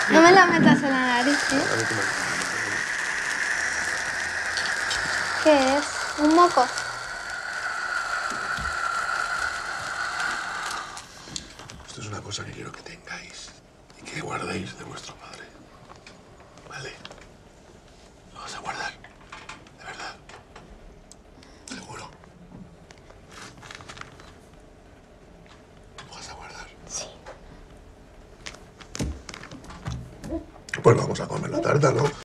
No me la metas en la nariz, ¿eh? ¿Qué es? ¿Un moco? Esto es una cosa que quiero que tengáis y que guardéis de vuestro padre. ¿Vale? Lo vas a guardar. De verdad. Seguro. Lo vas a guardar. Sí. Pues vamos a comer la tarta, ¿no?